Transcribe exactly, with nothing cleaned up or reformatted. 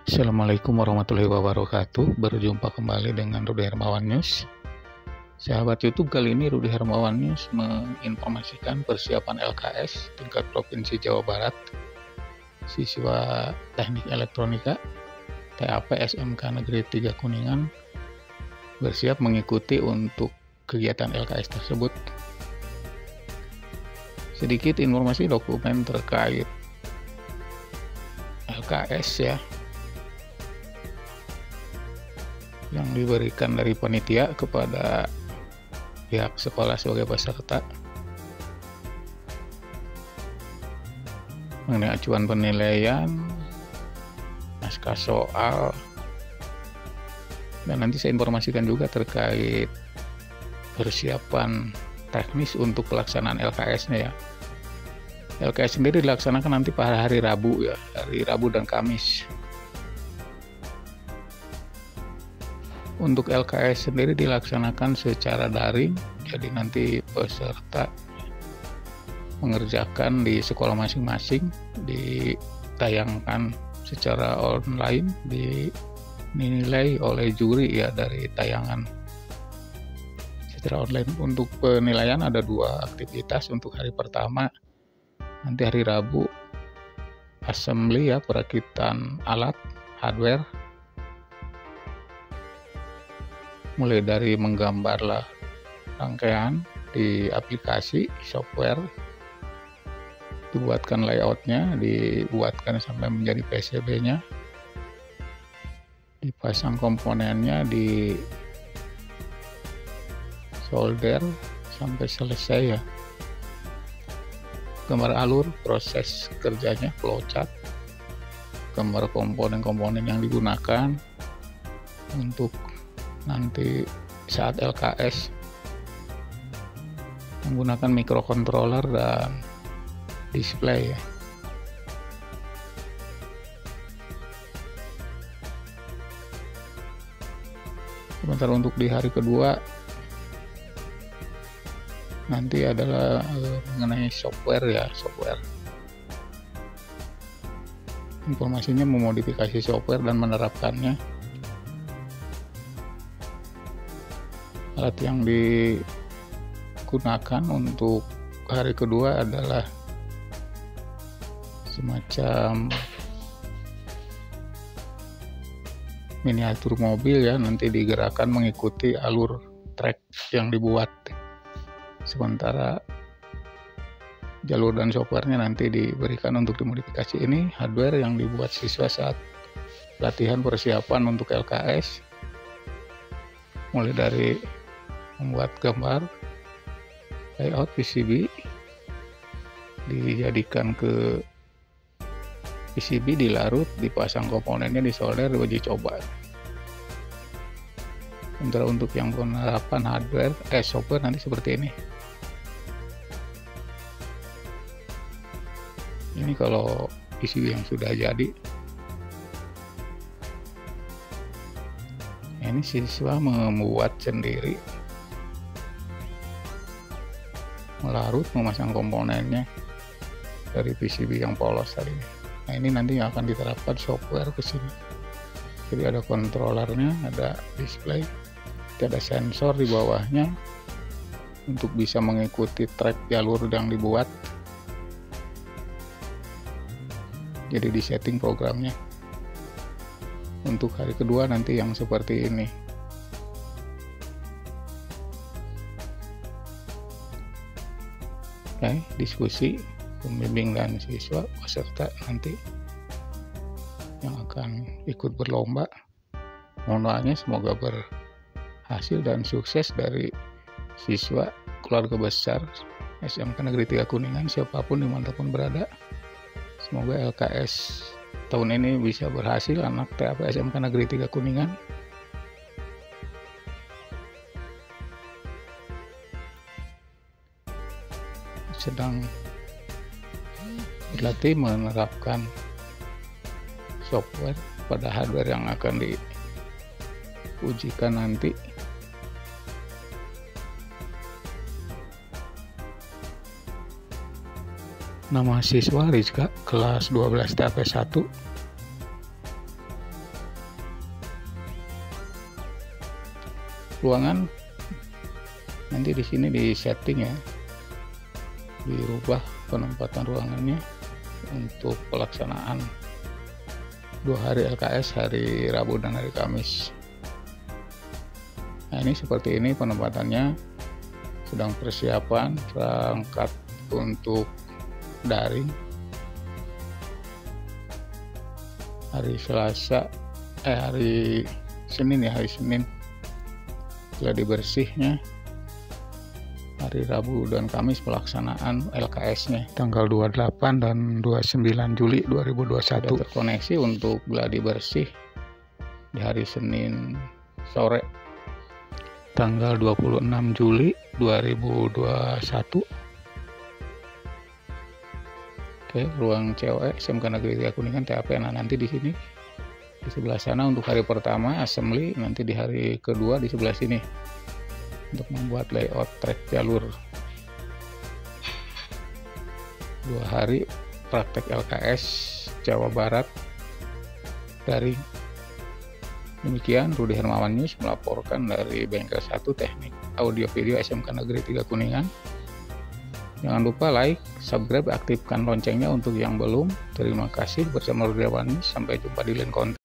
Assalamualaikum warahmatullahi wabarakatuh. Berjumpa kembali dengan Rudy Hermawan News. Sahabat YouTube, kali ini Rudy Hermawan News menginformasikan persiapan L K S tingkat Provinsi Jawa Barat. Siswa Teknik Elektronika T A P S M K Negeri tiga Kuningan bersiap mengikuti untuk kegiatan L K S tersebut. Sedikit informasi dokumen terkait L K S ya, yang diberikan dari panitia kepada pihak sekolah sebagai peserta mengenai acuan penilaian, naskah soal, dan nanti saya informasikan juga terkait persiapan teknis untuk pelaksanaan L K S-nya ya. L K S sendiri dilaksanakan nanti pada hari Rabu ya, hari Rabu dan Kamis. Untuk L K S sendiri dilaksanakan secara daring, jadi nanti peserta mengerjakan di sekolah masing-masing, ditayangkan secara online, dinilai oleh juri ya dari tayangan secara online. Untuk penilaian ada dua aktivitas. Untuk hari pertama, nanti hari Rabu, assembly ya, perakitan alat hardware, mulai dari menggambarlah rangkaian di aplikasi software, dibuatkan layoutnya, dibuatkan sampai menjadi P C B-nya, dipasang komponennya, di solder sampai selesai ya. Gambar alur proses kerjanya, flowchart, gambar komponen-komponen yang digunakan untuk nanti saat L K S, menggunakan microcontroller dan display ya. Sebentar untuk di hari kedua nanti adalah e, mengenai software ya, software. Informasinya memodifikasi software dan menerapkannya. Alat yang digunakan untuk hari kedua adalah semacam miniatur mobil ya, nanti digerakkan mengikuti alur trek yang dibuat. Sementara jalur dan softwarenya nanti diberikan untuk dimodifikasi. Ini hardware yang dibuat siswa saat latihan persiapan untuk L K S, mulai dari membuat gambar, layout P C B, dijadikan ke P C B, dilarut, dipasang komponennya, disolder, diuji coba. Sementara untuk yang penerapan hardware, eh software nanti seperti ini. Ini kalau P C B yang sudah jadi. Ini siswa membuat sendiri, melarut, memasang komponennya dari P C B yang polos tadi. Nah, ini nanti yang akan diterapkan software ke sini. Jadi ada kontrolernya, ada display, ada sensor di bawahnya untuk bisa mengikuti track jalur yang dibuat. Jadi di setting programnya. Untuk hari kedua nanti yang seperti ini. Oke, diskusi pembimbing dan siswa peserta nanti yang akan ikut berlomba. Mohon doanya semoga berhasil dan sukses dari siswa keluarga besar S M K Negeri tiga Kuningan, siapapun dimanapun berada. Semoga L K S tahun ini bisa berhasil, anak T A P S M K Negeri tiga Kuningan. Sedang berlatih menerapkan software pada hardware yang akan diujikan nanti. Nama siswa Rizka, kelas dua belas T A P satu. ruangan nanti di sini di setting ya, dirubah penempatan ruangannya untuk pelaksanaan dua hari L K S, hari Rabu dan hari Kamis. Nah ini seperti ini penempatannya, sedang persiapan perangkat untuk daring. Hari Selasa eh hari Senin ya, hari Senin gladi bersihnya, hari Rabu dan Kamis pelaksanaan L K S-nya tanggal dua puluh delapan dan dua puluh sembilan Juli dua ribu dua puluh satu. Sudah terkoneksi untuk gladi bersih di hari Senin sore tanggal dua puluh enam Juli dua ribu dua puluh satu. Oke, ruang C O E S M K Negeri tiga Kuningan T A P. Nah nanti di sini di sebelah sana untuk hari pertama assembly, nanti di hari kedua di sebelah sini untuk membuat layout trek jalur. Dua hari praktek L K S Jawa Barat dari. Demikian Rudi Hermawan News melaporkan dari Bengkel satu Teknik Audio Video S M K Negeri tiga Kuningan. Jangan lupa like, subscribe, aktifkan loncengnya untuk yang belum. Terima kasih bersama Rudi Hermawan News. Sampai jumpa di lain konten.